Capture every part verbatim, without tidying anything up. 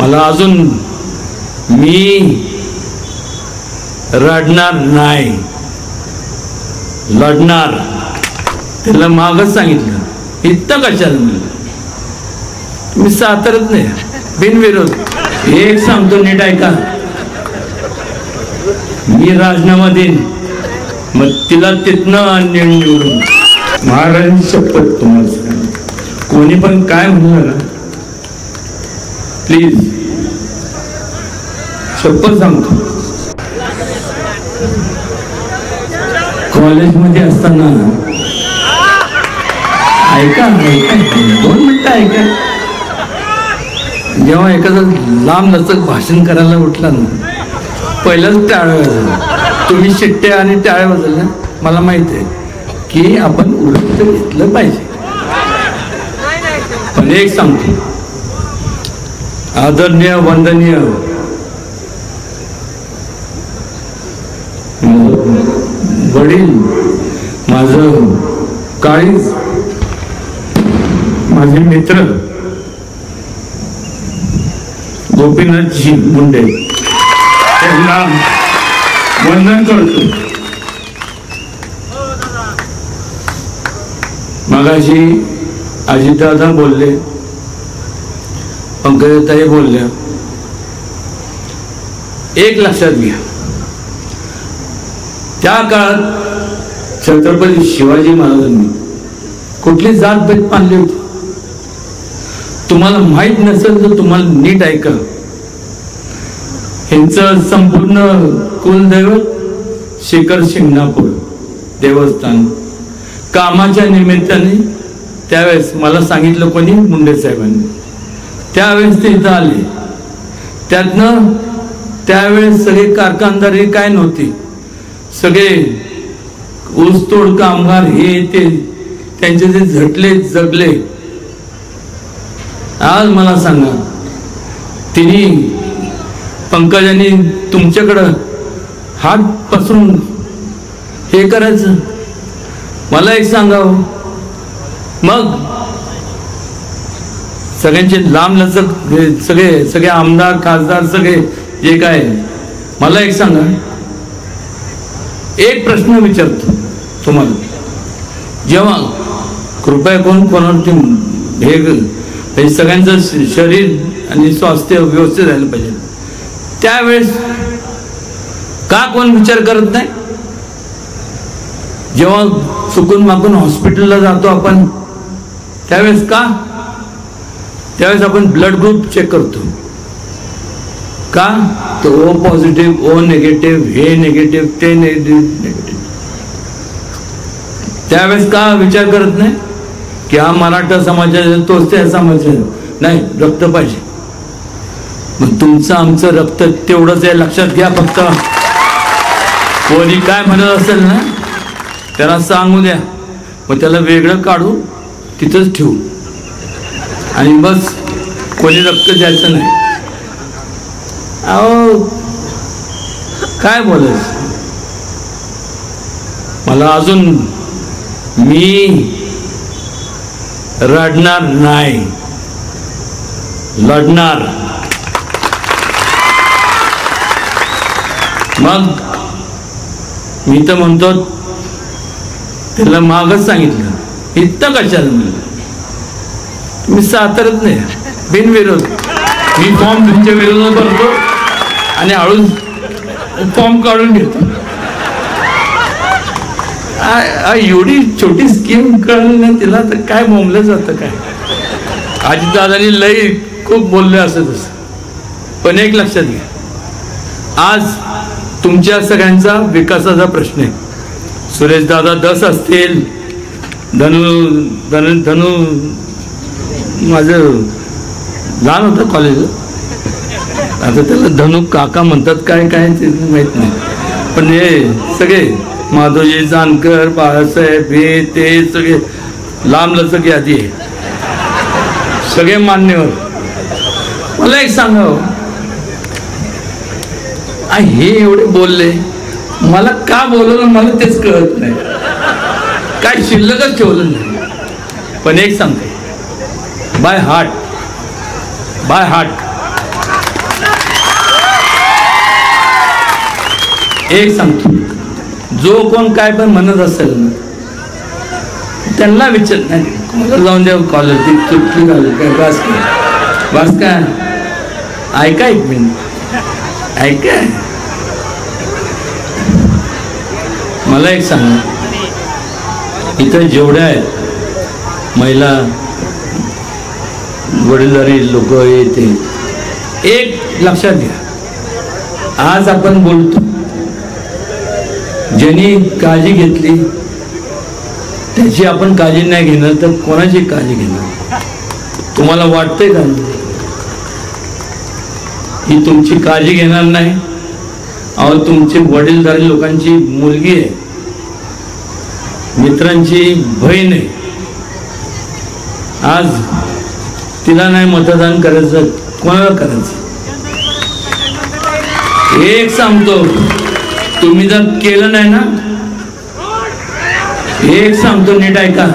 मला अजून मी रडणार नाही, लढणार. त्याला मागच सांगितलं इतकं कशाला म्हणलं. मी सातारत नाही बिनविरोध. एक सांगतो नीट ऐका, मी राजीनामा देईन मग तिला तिथनं निवडून. महाराजांची शपथ तुम्हाला सांग, कोणी पण काय म्हणलं ना, प्लीज शपथ सांगतो. कॉलेजमध्ये असताना ऐका ऐका दोन मिनिटं ऐका, जेव्हा एखादं लांब लचक भाषण करायला उठला ना, पहिल्याच टाळ्या वाजवल्या. तुम्ही शिट्ट्या आणि टाळ्या वाजवल्या, मला माहित आहे की आपण उलट घेतलं पाहिजे. पण एक सांगतो, आदरणीय वंदनीय वडील, माझं काळीज, माझे मित्र गोपीनाथजी मुंडे त्यांना वंदन करतो. मगाशी अजितदादा बोलले, पंकजाताई बोलल्या. एक लक्षात घ्या, त्या काळात छत्रपती शिवाजी महाराजांनी कुठली जात भेद मानली होती तुम्हाला माहित नसेल तर तुम्हाला नीट ऐका. ह्यांचं संपूर्ण कुलदैवत शिखर शिंगणापूर देवस्थान. कामाच्या निमित्ताने त्यावेळेस मला सांगितलं कोणी, मुंडे साहेबांनी. त्यावेळेस ते इथं आले. त्यातनं त्यावेळेस सगळे कारखानदारी काय नव्हती, सगळे ऊसतोड कामगार हे ते त्यांचे जे झटले जगले. आज मला सांगा, तिने पंकजांनी तुमच्याकडं हात पसरून हे करायचं, मला एक सांगावं. मग सगळ्यांचे लांब लचक सगळे सगळे आमदार खासदार सगळे जे काय, मला एक सांगा, एक प्रश्न विचारतो तुम्हाला. जेव्हा कृपया कोण कोणावरती हे सगळ्यांचं शरीर आणि स्वास्थ्य व्यवस्थित राहिलं पाहिजे, त्यावेळेस का कोण विचार करत नाही? जेव्हा चुकून मागून हॉस्पिटलला जातो आपण, त्यावेळेस का? त्यावेळेस आपण ब्लड ग्रुप चेक करतो का? तो ओ पॉझिटिव्ह, ओ नेगेटिव्ह, हे नेगेटिव्ह, ते नेगेटिव्ह. त्यावेळेस का विचार करत नाही की हा मराठा समाजाचा तोच त्या समाजाचा नाही, रक्त पाहिजे. मग तुमचं आमचं रक्त तेवढंच आहे, लक्षात घ्या. फक्त कोणी काय म्हणत असेल ना त्याला सांगू द्या, मग त्याला वेगळं काढू तिथंच ठेवू आणि बस, कोणी रक्त द्यायचं नाही. अहो काय बोलायचं. मला अजून मी रडणार नाही, लढणार. मग मी तर म्हणतो त्याला मागच सांगितलं इतकं कशाला म्हणलं. मी सातारत नाही बिनविरोध. मी फॉर्म तुमच्या विरोधात भरतो आणि हळूच फॉर्म काढून घेतो. एवढी छोटी स्कीम कळली ना तिला तर काय बोंबलं जातं काय. अजितदादांनी लई खूप बोलले असं तसं. पण एक लक्षात घ्या, आज तुमच्या सगळ्यांचा विकासाचा प्रश्न आहे. सुरेश दादा दस असतील, धनु धनु धनु माझं लहान होतं कॉलेजला, आता त्याला धनु काका म्हणतात काय काय ते माहित नाही. पण हे सगळे माधवजी जानकर, बाळासाहेब, हे ते सगळे लांब लचक यादी आहे, सगळे मान्यवर. मला एक सांगावं, हे एवढे बोलले, मला का बोलवलं मला तेच कळत नाही, काय शिल्लकच ठेवलं नाही. पण एक सांगते, बाय हार्ट बाय हार्ट एक सांगतो, जो कोण काय पण म्हणत असेल ना त्यांना विचार नाही जाऊन द्या कॉलर ती चुटली घाल काय वास काय वास काय ऐका एक मिनिट ऐका मला एक सांगा, इथं जेवढ्या आहेत महिला वडीलधारी लोक येते, एक लक्षात घ्या, आज आपण बोलतो ज्यांनी काळजी घेतली त्याची आपण काळजी नाही घेणार तर कोणाची काळजी घेणार? तुम्हाला वाटतंय का ही तुमची काळजी घेणार नाही? अहो तुमची वडीलधारी लोकांची मुलगी आहे, मित्रांची बहीण आहे, आज तिला नाही मतदान करायचं कोणाला करायचं? एक सांगतो, तुम्ही जर केलं नाही ना, एक सांगतो नीट ऐका,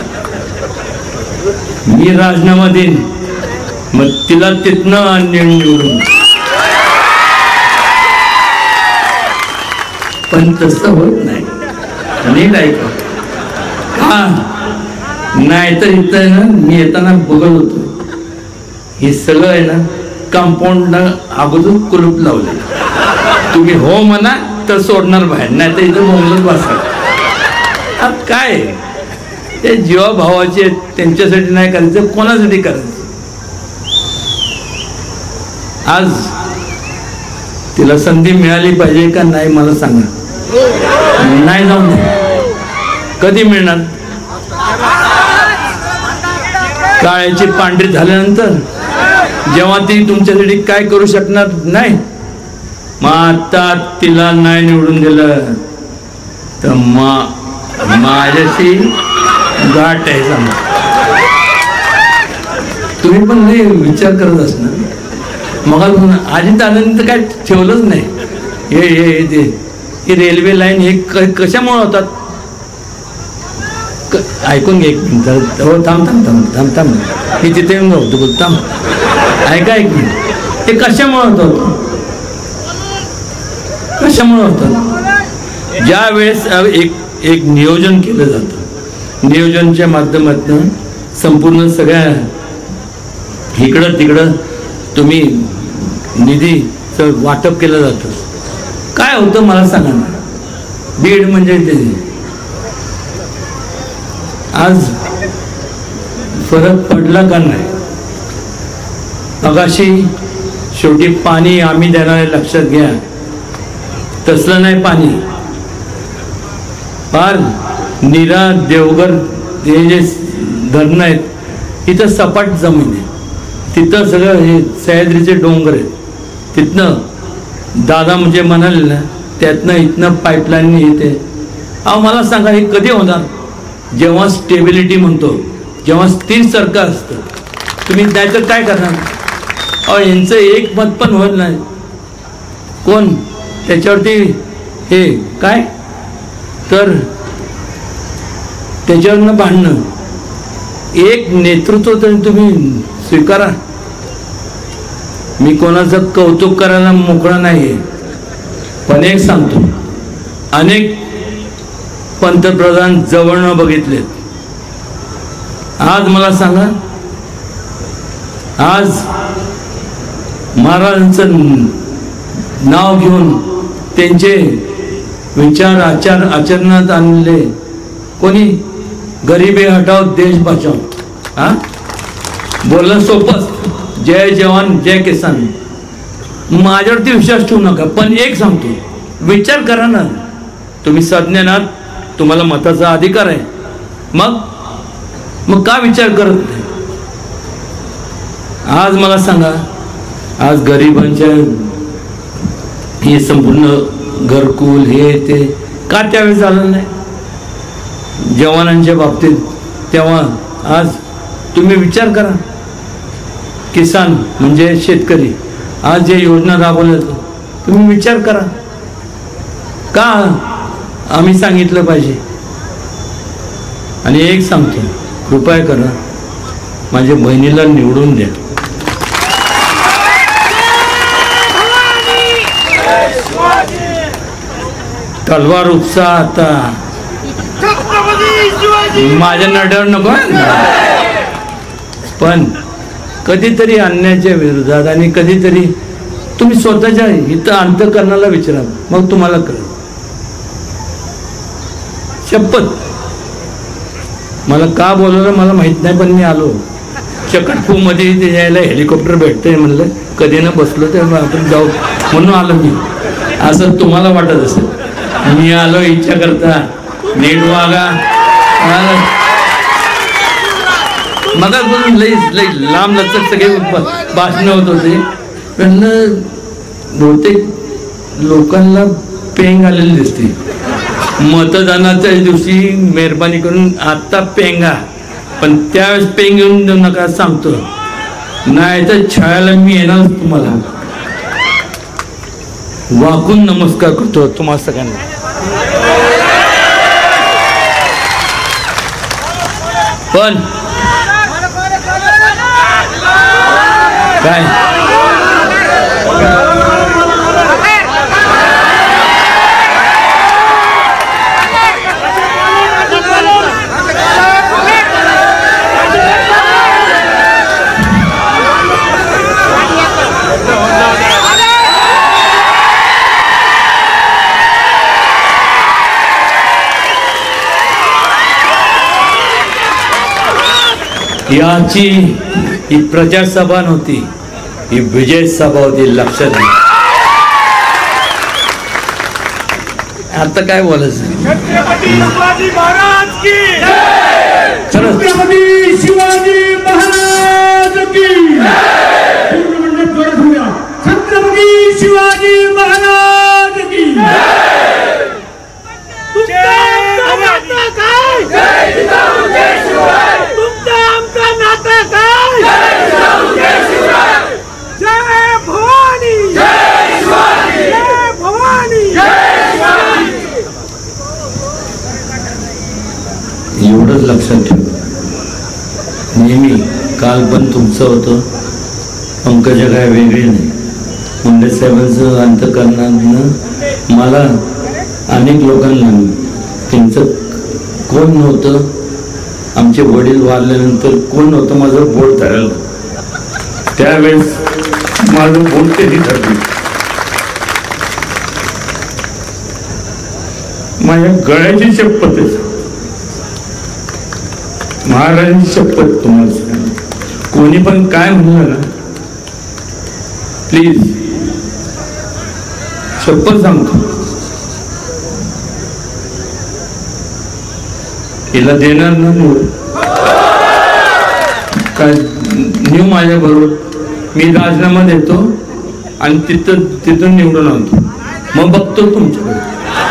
मी राजीनामा देईन, मग तिला तिथनं निवडून. पण तसं होत नाही, नीट ऐका. का नाही तर इथं ना मी येताना बघत होतो, हे सगळं आहे ना कंपाऊंडला अगोदर कुलूप लावले. तुम्ही हो म्हणा तर सोडणार बाहेर, नाही तर इथं बोलत बसा. अब काय ते जीवा भावाचे त्यांच्यासाठी नाही करायचं, कोणासाठी करायचं? आज तिला संधी मिळाली पाहिजे का नाही मला सांगा. नाही जाऊन कधी मिळणार? काळ्याची पांढरी झाल्यानंतर, जेव्हा ती तुमच्यासाठी काय करू शकणार नाही. मग आता तिला नाही निवडून दिलं तर मग माझ्याशी गाठ आहे सांगा. तुम्ही पण नाही विचार करत असणार. मग आधी दादांनी तर काय ठेवलंच नाही. हे हे ते ही रेल्वे लाईन हे कशामुळे होतात? ऐकून घे एक मिनिट. हो थांब थांब थांब थांब थांब मी तिथे येऊन राहतो बोल थांब. ऐका एक मिनिट. ते कशामुळे होतात? कशामुळे होतात? ज्या वेळेस एक एक नियोजन केलं जातं, नियोजनच्या माध्यमातून संपूर्ण सगळ्या इकडं तिकडं तुम्ही निधीचं वाटप केलं जातं. काय होतं मला सांगा ना. बीड म्हणजे ते आज फरक पडला का नाही? मगाशी शेवटी पाणी आम्ही देणारे लक्षात घ्या, तसलं नाही पाणी. फार नीरा देवघर हे जे धरणं आहेत इथं सपाट जमीन आहे, तिथं सगळं हे सह्याद्रीचे डोंगर आहेत. तिथनं दादा म्हणजे म्हणाले ना त्यातनं इथनं पाईपलाईन येते. अहो मला सांगा हे कधी होणार? जेव्हा स्टेबिलिटी म्हणतो, जेव्हा स्थिर सरकार असतं. तुम्ही त्याचं काय करणार? अहो यांचं एक मत पण होत नाही. कोण त्याच्यावरती हे काय तर त्याच्यावरनं भांडणं. एक नेतृत्व तर तुम्ही स्वीकारा. मी कोणाचं कौतुक करायला मोकळा नाही, पण एक सांगतो, अनेक पंतप्रधान जवळनं बघितलेत. आज मला सांगा, आज महाराजांचं नाव घेऊन त्यांचे विचार आचार आचरणात आणले कोणी? गरिबी हटाव देश बचाव. हा बोलणं सोपं, जय जवान जय किसान. माझ्यावरती विश्वास ठेवू नका, पण एक सांगतो, विचार करा ना. तुम्ही सज्ञ ना, तुम्हाला मताचा अधिकार आहे. मग मग का विचार करत नाही? आज मला सांगा, आज गरिबांच्या हे संपूर्ण घरकुल हे ते का त्यावेळेस झालं नाही? जवानांच्या बाबतीत तेव्हा आज तुम्ही विचार करा. किसान म्हणजे शेतकरी, आज जे योजना राबवल्या तुम्ही विचार करा. का आम्ही सांगितलं पाहिजे? आणि एक सांगतो, कृपया करा माझ्या बहिणीला निवडून द्या. तलवार उपसा आता माझ्या नड्यावर नको. पण कधीतरी अन्यायाच्या विरोधात आणि कधीतरी तुम्ही स्वतःच्या इथं अंतःकरणाला विचारा, मग तुम्हाला कळेल. शपथ मला का बोलवलं मला माहित नाही, पण मी आलो. चकटपू मध्ये ते यायला हेलिकॉप्टर भेटतंय म्हणलं, कधी ना बसलो तर आपण जाऊ म्हणून आलो मी. असं तुम्हाला वाटत असेल. मी आलो इच्छा करता, नीट वागा. मग लई लई लांब लचक सगळे भाषण होत होते. पण बहुतेक लोकांना पेंग आलेली दिसते. मतदानाच्या दिवशी मेहरबानी करून आत्ता पेंगा, पण त्यावेळेस पेंग घेऊन देऊ नका सांगतो, नाही तर छायाला मी येणार तुम्हाला. वाकून नमस्कार करतो तुम्हाला सगळ्यांना. पण काय याची ही प्रचारसभा नव्हती, ही विजय सभा होती. लक्षात घ्या. आता काय बोलायचं. छत्रपती महाराज की छत्रपती शिवाजी महाराज की छत्रपती शिवाजी महाराज की. एवढंच लक्षात ठेवा. नेहमी काल पण तुमचं होतं, पंकजा काय वेगळी नाही. मुंडे साहेबांचं अंतःकरणानं मला अनेक लोकांना त्यांचं कोण नव्हतं. आमचे वडील वारल्यानंतर कोण नव्हतं माझं बोट धरायला. त्यावेळेस माझं बोट त्यांनी धरलं. माझ्या गळ्याची शपथ आहे, महाराजांची शपथ तुम्हाला सांग. कोणी पण काय म्हणलं ना, प्लीज शपथ सांगतो, हिला देणार ना मूळ काय न्यू माझ्या बरोबर. मी राजीनामा देतो आणि तिथं तिथून निवडून आणतो, मग बघतो तुमच्याकडे.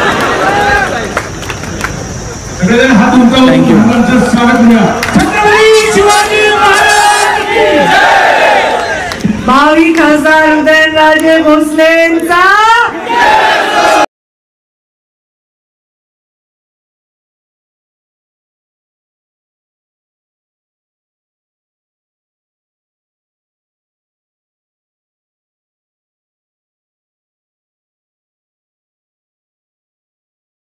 थँक्यू. छत्रपती शिवाजी महाराज की. भावी खासदार उदयनराजे भोसलेंचा